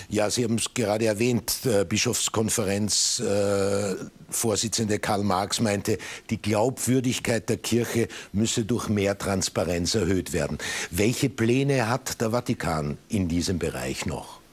Ja, Sie haben es gerade erwähnt, Bischofskonferenz, Vorsitzende Karl Marx meinte, die Glaubwürdigkeit der Kirche müsse durch mehr Transparenz erhöht werden. Welche Pläne hat der Vatikan in diesem Bereich noch?